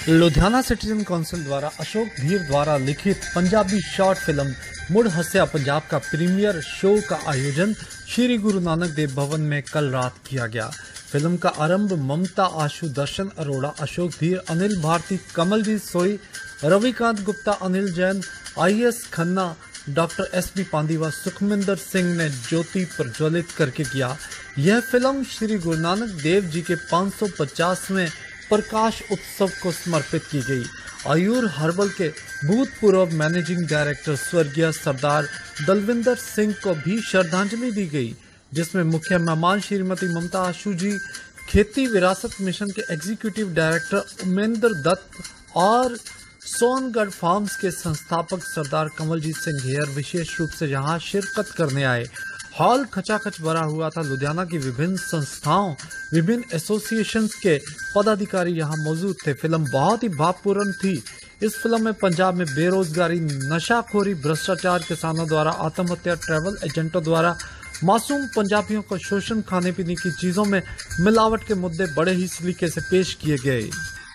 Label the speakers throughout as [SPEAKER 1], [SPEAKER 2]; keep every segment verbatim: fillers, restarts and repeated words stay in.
[SPEAKER 1] Ludhiana citizen council द्वारा अशोक धीर द्वारा लिखित पंजाबी शॉर्ट फिल्म मुड़ हस्या पंजाब का प्रीमियर शो का आयोजन श्री गुरु नानक देव भवन में कल रात किया गया। फिल्म का आरंभ ममता आशु, दर्शन अरोड़ा, अशोक धीर, Anil Bharti, Kamaljeet Soi, Ravikant Gupta, Anil Jain, I S Khanna, doctor S B Pandi व सुखमिंदर सिंह ने ज्योति प्रज्वलित करके किया। यह फिल्म श्री गुरु नानक देव जी के पाँच सौ पचासवें प्रकाश उत्सव को समर्पित की गई। आयुर हर्बल के भूतपूर्व मैनेजिंग डायरेक्टर स्वर्गीय सरदार दलविंदर सिंह को भी श्रद्धांजलि दी गई, जिसमें मुख्य मेहमान श्रीमती ममता आशु जी, खेती विरासत मिशन के एग्जीक्यूटिव डायरेक्टर उमेंद्र दत्त और सोनगढ़ फार्म्स के संस्थापक सरदार कमलजीत सिंह हेयर विशेष रूप से यहाँ शिरकत करने आए। हॉल खचाखच भरा हुआ था। लुधियाना की विभिन्न संस्थाओं, विभिन्न एसोसिएशंस के पदाधिकारी यहाँ मौजूद थे। फिल्म बहुत ही भावपूर्ण थी। इस फिल्म में पंजाब में बेरोजगारी, नशाखोरी, भ्रष्टाचार, किसानों द्वारा आत्महत्या, ट्रैवल एजेंटों द्वारा मासूम पंजाबियों को शोषण, खाने पीने की चीजों में मिलावट के मुद्दे बड़े ही सलीके से पेश किए गए।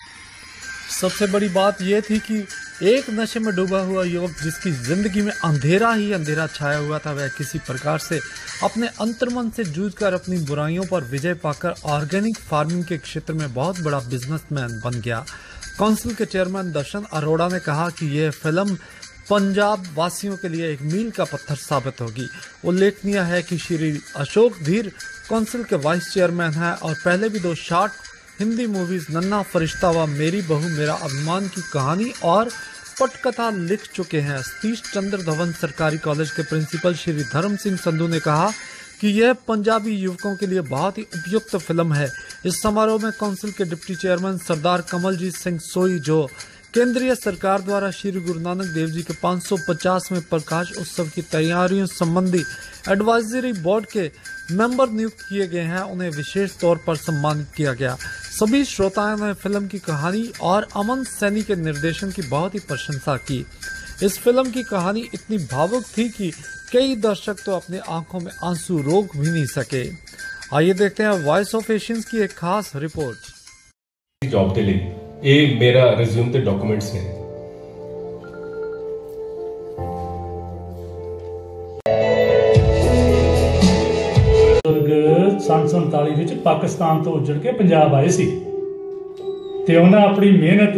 [SPEAKER 1] सबसे बड़ी बात यह थी कि एक नशे में डूबा हुआ युवक जिसकी जिंदगी में अंधेरा ही अंधेरा छाया हुआ था, वह किसी प्रकार से अपने अंतर्मन से जूझकर अपनी बुराइयों पर विजय पाकर ऑर्गेनिक फार्मिंग के क्षेत्र में बहुत बड़ा बिजनेसमैन बन गया। काउंसिल के चेयरमैन दर्शन अरोड़ा ने कहा कि यह फिल्म पंजाब वासियों के लिए एक मील का पत्थर साबित होगी। उल्लेखनीय है कि श्री अशोक धीर काउंसिल के वाइस चेयरमैन हैं और पहले भी दो शॉर्ट हिंदी मूवीज नन्हा फरिश्ता व मेरी बहू मेरा अभिमान की कहानी और पटकथा लिख चुके हैं। सतीश चंद्र धवन सरकारी कॉलेज के प्रिंसिपल श्री धर्म सिंह संधू ने कहा कि यह पंजाबी युवकों के लिए बहुत ही उपयुक्त फिल्म है। इस समारोह में काउंसिल के डिप्टी चेयरमैन सरदार कमलजीत सिंह सोई, जो केंद्रीय सरकार द्वारा श्री गुरु नानक देव जी के पाँच सौ पचासवें प्रकाश उत्सव की तैयारियों संबंधी एडवाइजरी बोर्ड के मेंबर नियुक्त किए गए हैं, उन्हें विशेष तौर पर सम्मानित किया गया। सभी श्रोताओं ने फिल्म की कहानी और अमन सैनी के निर्देशन की बहुत ही प्रशंसा की। इस फिल्म की कहानी इतनी भावुक थी कि कई दर्शक तो अपने आंखों में आंसू रोक भी नहीं सके। आइए देखते हैं वॉइस ऑफ एशियंस की एक खास रिपोर्ट।
[SPEAKER 2] जॉब के लिए ये मेरा रिज्यूम ते डॉक्यूमेंट्स ने।
[SPEAKER 3] सन संताली विच पाकिस्तान तो उजड़ के पंजाब आए सी ते उन्हें अपनी मेहनत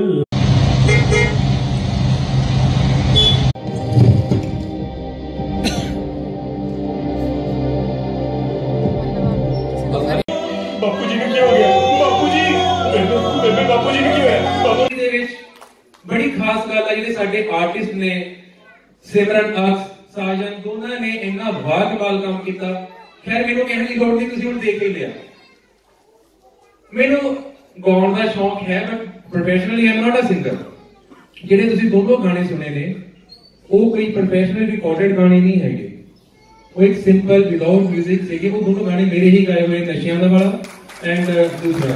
[SPEAKER 3] बापू जी ने क्या हो गया? बापू जी बेबे बापू जी ने क्या है? बापू
[SPEAKER 4] दे विच बड़ी खास गल है जिहड़े साडे आर्टिस्ट ने सिमरन अक्स साजन दोनों ने इन्ना वाकबाल काम किया। खैर मैनू कहने की लोड़ नहीं, तुसीं हुण देख ही लिया। मैनू गाउण का शौक है, but professionally I am not a singer. जिहड़े तुसीं दोनों गाने सुने ने वो कोई प्रोफेशनल रिकॉर्डेड गाने नहीं है, वो एक सिंपल विदाउट म्यूजिक से वो दोनों गाने मेरे ही गाए हुए, नशियां दा वाला एंड दूसरा।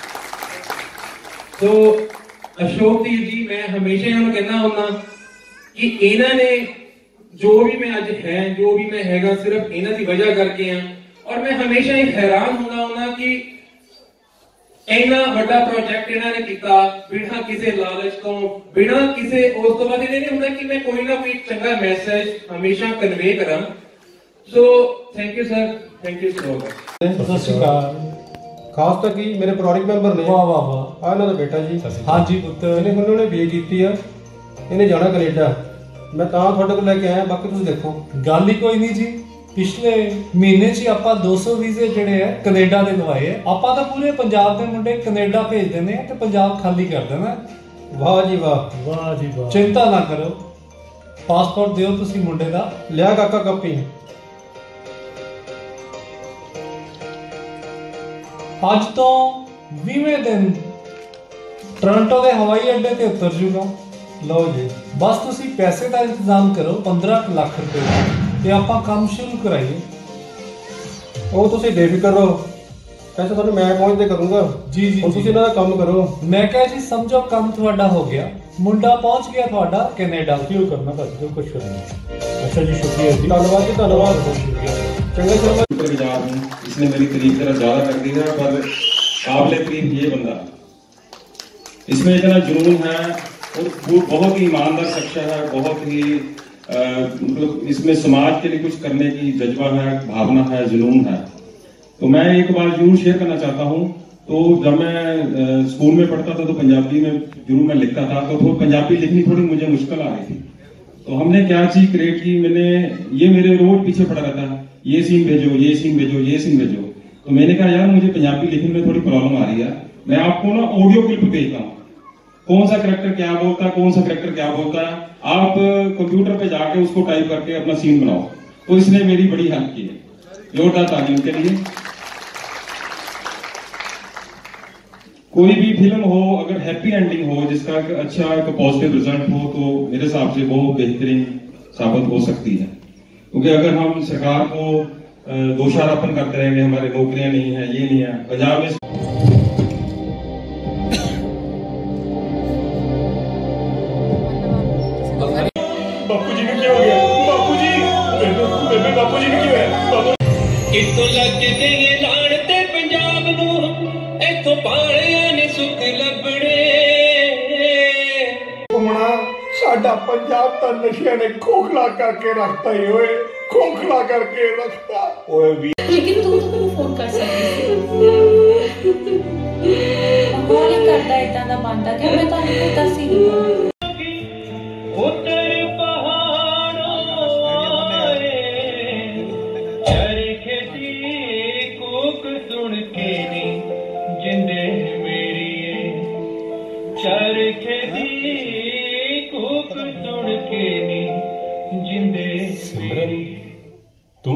[SPEAKER 4] तो अशोक धीर जी, मैं हमेशा इन्होंने कहना होना कि इन्हों ने जो भी मैं आज है, जो भी मैं हैगा, सिर्फ इन्हां दी वजह करके हैं। और मैं हमेशा ही हैरान होना होना कि इन्ना बड़ा प्रोजेक्ट इन्होंने किया बिना किसी लालच तो, बिना किसी उस तो बाद नहीं होता कि मैं कोई ना कोई चंगा मैसेज हमेशा कन्वे करा। So thank you sir, thank you so much.
[SPEAKER 5] Sat Sri अकाल। खास तक ही मेरे परिवारिक मैंबर ने।
[SPEAKER 3] वाह वाह वाह।
[SPEAKER 5] आ इन्हां दा बेटा जी।
[SPEAKER 3] हाँ जी पुत्त।
[SPEAKER 5] इन्हें हुणे हुणे बीए कीती है, इन्हें जाना कनेडा। मैं तां तुहाडे कोल लेके आया, बाकी तुसीं देखो।
[SPEAKER 3] गल ही कोई नहीं जी, पिछले महीने च आपां दो सौ वीजे जिहड़े है कनेडा दे लवाए। आपां तां पूरे पंजाब दे मुंडे कनेडा भेज देने ते पंजाब खाली कर देना।
[SPEAKER 5] वाह जी वाह,
[SPEAKER 3] वाह जी वाह। चिंता ना करो, पासपोर्ट दिओ तुसीं मुंडे दा।
[SPEAKER 5] लिया काका कापी।
[SPEAKER 3] अज तो बीवें दिन टोरंटो के हवाई अड्डे ते उतर जूगा। लो जी, बस तुसी पैसे का इंतजाम करो, पंद्रह लाख रुपए ते आपां काम शुरू कराइए।
[SPEAKER 5] ਉਹ ਤੁਸੀਂ ਬੇਫਿਕਰ ਰਹੋ, पैसे ਤੁਹਾਨੂੰ मैं पहुंच दे करूंगा।
[SPEAKER 3] जी जी,
[SPEAKER 5] ਹੁਣ ਤੁਸੀਂ ਇਹਨਾਂ ਦਾ ਕੰਮ करो।
[SPEAKER 3] मैं कह जी समझो काम ਤੁਹਾਡਾ हो गया, मुंडा पहुंच गया ਤੁਹਾਡਾ कनाडा। क्यों करना भाजी, जो कुछ करना। अच्छा जी, शुक्रिया जी,
[SPEAKER 5] धन्यवाद जी, धन्यवाद। चंगा चंगा।
[SPEAKER 2] पंजाब इसने मेरी तारीफ जरा ज्यादा कर दी ना, पर काबिल तारीफ ये बंदा
[SPEAKER 6] इसमें इतना जुनून है और वो बहुत ही ईमानदार शख्स है, बहुत ही मतलब इसमें समाज के लिए कुछ करने की जज्बा है, भावना है, जुनून है। तो मैं एक बार जरूर शेयर करना चाहता हूँ। तो जब मैं स्कूल में पढ़ता था तो पंजाबी में जरूर मैं लिखता था, तो, तो पंजाबी लिखनी थोड़ी मुझे मुश्किल आ रही थी। तो हमने क्या चीज क्रिएट की, मैंने ये मेरे रोज पीछे पड़ा रहता है, ये सीन भेजो, ये सीन भेजो, ये सीन भेजो। तो मैंने कहा यार मुझे पंजाबी लिखने में थोड़ी प्रॉब्लम आ रही है, मैं आपको ना ऑडियो क्लिप भेजता हूँ, कौन सा करेक्टर क्या बोलता है, कौन सा करेक्टर क्या बोलता है, आप कंप्यूटर पे जाके उसको टाइप करके अपना सीन बनाओ। तो इसने मेरी बड़ी हेल्प की है, जोरदार ताली उनके लिए। कोई भी फिल्म हो अगर हैप्पी एंडिंग हो, जिसका एक अच्छा एक पॉजिटिव रिजल्ट हो, तो मेरे हिसाब से वो बेहतरीन साबित हो सकती है। क्योंकि अगर हम सरकार को दोषारोपण करते रहेंगे, हमारे नौकरियां नहीं है, ये नहीं है पंजाब में।
[SPEAKER 2] बापू जी ने क्या हो गया? बापू जी, बेबे बापू जी ने क्या है?
[SPEAKER 4] कितों लग गए लाण ते पंजाब नूं, इथों पालियां ने सुख लभणे।
[SPEAKER 7] घुमना साडा पंजाब ता नशिया ने खोखला करके रखता ही, ओए खोखला करके रखता ओए भी।
[SPEAKER 8] लेकिन तू तो मैनू फोन कर सकती कौन करता इतना दा बनता कि मैं तुहानू कोई दस ही नहीं
[SPEAKER 2] तुम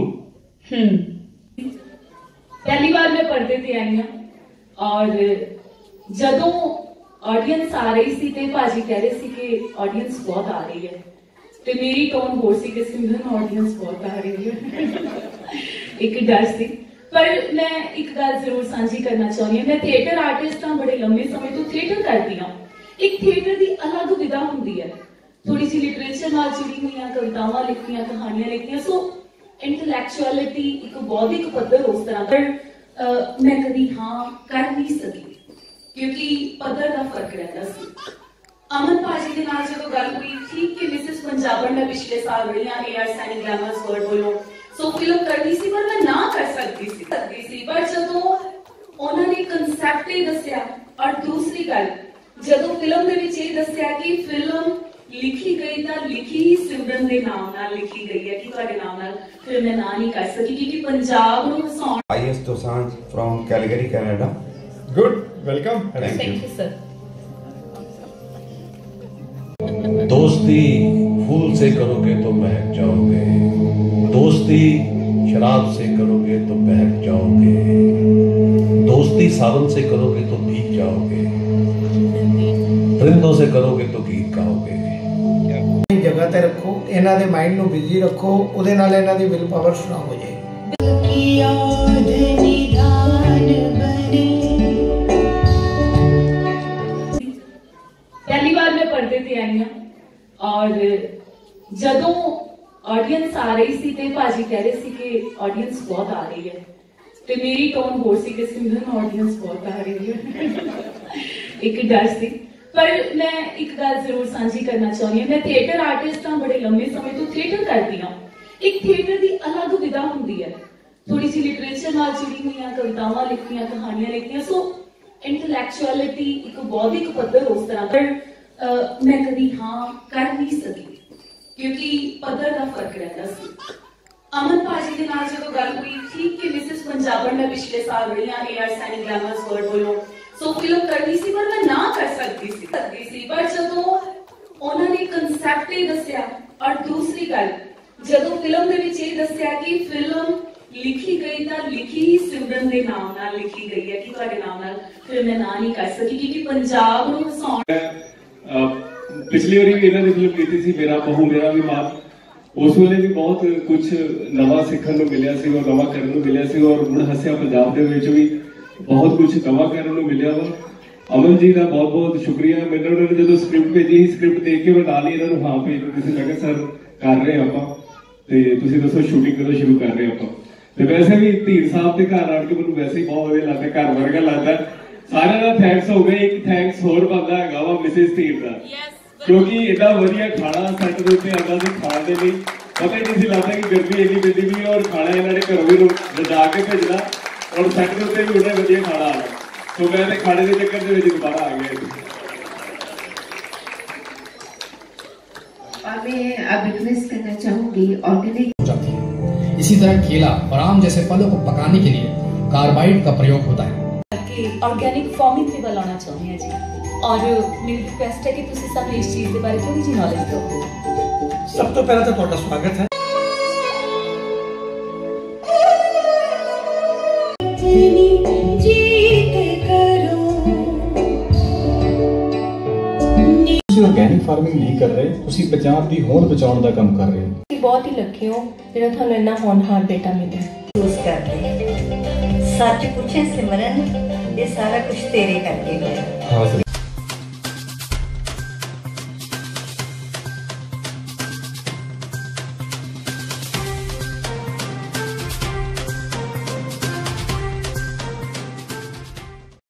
[SPEAKER 8] पहली बार मैं पर्दे ते आई हां और जदों ऑडियंस आ रही सी ते भाजी कह रहे सी कि ऑडियंस बहुत आ रही है, ते मेरी टोन होर सी कि सिमरन ऑडियंस बहुत आ रही है। एक डर सी, पर मैं एक गल जरूर साझी करना चाहती हूँ। मैं थिएटर आर्टिस्ट हाँ, बड़े लंबे समय तो थिएटर करती हूँ। एक थिएटर की अलग विधा होंगी है, थोड़ी सी लिटरेचर नाल जुड़ी हुई कवितावां लिखियां, कहानियां लिखियां, सो इंटलैक्चुअलिटी एक बौद्धिक पद्धर उस तरह पर मैं कभी हाँ कर नहीं सकी क्योंकि पद्धर का फर्क रहता सी। अमन भाजी के नाल जो गल हुई ठीक कि मिसेस पंजाबन मैं पिछले साल रही हाँ एआर सैनी ग्लैमरस वर्ल्ड बोलो, सो फिल्म करनी सी पर मैं ना कर सकती सी सकती सी पर जदों उन्होंने कंसैप्ट ही दस्या और दूसरी गल जदों फिल्म दे विच ये दस्या कि फिल्म लिखी गई था लिखी ही सिमरन दे नाम नाल लिखी गई है कि तुहाडे नाम नाल, फिर मैं ना नहीं कर सकी क्योंकि पंजाब नूं हसाउण।
[SPEAKER 9] आईएस Dosanjh from Calgary Canada.
[SPEAKER 7] Good, welcome.
[SPEAKER 8] Thank you sir.
[SPEAKER 10] दोस्ती फूल से करोगे तो महक जाओगे, दोस्ती शराब से करोगे तो बहक जाओगे, दोस्ती सावन से करोगे तो भीग जाओगे, परिंदों से करोगे तो गीत गाओगे।
[SPEAKER 7] जगह ते रखो, इन्हां दे माइंड नूं बिजी रखो, उहदे नाल इन्हां दी विल पावर स्ट्रांग हो जाए।
[SPEAKER 8] पहली बार मैं पर्दे ते आई हां और जदों ऑडियंस आ रही सी ते भाजी कह रहे सी कि ऑडियंस बहुत आ रही है, ते मेरी टोन होर सी कि सिमरन ऑडियंस बहुत आ रही है। एक डर सी, पर मैं एक गल जरूर साझी करना चाहती हूँ। मैं थिएटर आर्टिस्ट हाँ, बड़े लंबे समय तो थिएटर करती हूँ। एक थिएटर की अलग विधा होंगी है, थोड़ी सी लिटरेचर नाल जुड़ी हुई कवितावां लिखियां, कहानियां लिखियां, सो इंटलैक्चुअलिटी एक बौद्धिक पद्धर उस तरह पर मैं कभी हाँ कर नहीं सकी क्योंकि पद्धर का फर्क रहता सी। अमन भाजी के नाल जो गल हुई ठीक कि मिसेस पंजाबन मैं पिछले साल रही हाँ एआर सैनी ग्लैमरस वर्ल्ड बोलो, सो फिल्म करनी सी पर मैं ना कर सकती सी सकती सी पर जदों उन्होंने कंसैप्ट ही दस्या और दूसरी गल जदों फिल्म दे विच ये दस्या कि फिल्म लिखी गई था लिखी ही सिमरन दे नाम नाल लिखी गई है कि तुहाडे नाम नाल, फिर मैं ना नहीं कर सकी क्योंकि पंजाब नूं हसाउण।
[SPEAKER 2] पिछली बारी भी इन्हां दी फिल्म कीती सी मेरा बहू मेरा भी मां, उस वेले भी बहुत कुछ नवा सीखण नूं मिलिया सी और नवा करन नूं मिलिया सी और मुड़ हसिया पंजाब दे विच भी बहुत कुछ नवा करन नूं मिलिया वा। अमन जी का बहुत बहुत शुक्रिया। मैंने उन्होंने जो स्क्रिप्ट भेजी ही स्क्रिप्ट देख के मैं नाल ही इन्हां नूं हां भेज दित्ती सी, मैं कहा सर कर रहे आपां ते तुसीं दसो शूटिंग कदों शुरू कर रहे आपां। ते वैसे भी धीर साहब के घर आण के मैनूं वैसे ही बहुत वधिया लगदा, घर वर्गा लगदा ਸਾਰਿਆਂ ਦਾ ਥੈਂਕਸ ਹੋ ਗਏ। ਇੱਕ ਥੈਂਕਸ ਹੋਰ ਬੰਦਾ ਹੈਗਾ ਵਾ ਮਿਸਿਸ ਧੀਰ ਦਾ, ਕਿਉਂਕਿ ਇੰਨਾ ਵਧੀਆ ਖਾਣਾ ਸੈੱਟ ਦੇ ਉੱਤੇ ਆਉਂਦਾ ਸੀ ਖਾਣ ਦੇ ਲਈ। ਪਤਾ ਹੀ ਨਹੀਂ ਸੀ ਲੱਗਦਾ ਕਿ ਗਰਮੀ ਇੰਨੀ ਪੈਂਦੀ ਵੀ ਔਰ ਖਾਣਾ ਇਹਨਾਂ ਨੇ ਘਰੋਂ ਵੀ ਰਜਾ ਕੇ ਭੇਜਣਾ ਔਰ ਸੈੱਟ ਦੇ ਉੱਤੇ ਵੀ ਉਹਨੇ ਵਧੀਆ ਖਾਣਾ ਆਉਣਾ। ਸੋ ਮੈਂ ਤੇ ਖਾਣੇ ਦੇ ਚੱਕਰ ਦੇ ਵਿੱਚ ਦੁਬਾਰਾ ਆ ਗਿਆ।
[SPEAKER 11] और मैं अब रिक्वेस्ट करना चाहूंगी ऑर्गेनिक
[SPEAKER 12] जाती है। इसी तरह केला और आम जैसे फलों को पकाने के लिए कार्बाइड का प्रयोग होता है।
[SPEAKER 8] ऑर्गेनिक फार्मिंग ਤੇ ਬੁਲਾਉਣਾ ਚਾਹੁੰਦੇ ਹਾਂ ਜੀ, ਔਰ ਮੇਰੀ ਰਿਕੁਐਸਟ ਹੈ ਕਿ ਤੁਸੀਂ ਸਾਨੂੰ ਇਸ ਚੀਜ਼ ਦੇ ਬਾਰੇ ਥੋੜੀ ਜਿਹੀ ਨੌਲੇਜ ਦਿਓ।
[SPEAKER 5] ਸਭ ਤੋਂ ਪਹਿਲਾਂ ਤਾਂ ਤੁਹਾਡਾ ਸਵਾਗਤ ਹੈ।
[SPEAKER 13] ਤੁਸੀਂ ਆਰਗੈਨਿਕ ਫਾਰਮਿੰਗ ਨਹੀਂ ਕਰ ਰਹੇ, ਤੁਸੀਂ ਪੰਜਾਬ ਦੀ ਹੋਂਦ ਬਚਾਉਣ ਦਾ ਕੰਮ ਕਰ ਰਹੇ ਹੋ।
[SPEAKER 14] ਤੁਸੀਂ ਬਹੁਤ ਹੀ ਲੱਕੀ ਹੋ ਜਿਹੜਾ ਤੁਹਾਨੂੰ ਇੰਨਾ ਹੋਣਹਾਰ ਬੇਟਾ ਮਿਲਿਆ।
[SPEAKER 15] ਉਸ ਕਰਕੇ ਸੱਚ ਪੁੱਛੇ ਸਿਮਰਨ, ਇਹ ਸਾਰਾ ਕੁਝ ਤੇਰੇ ਕਰਕੇ ਹੋਇਆ।
[SPEAKER 13] ਹਾਂ।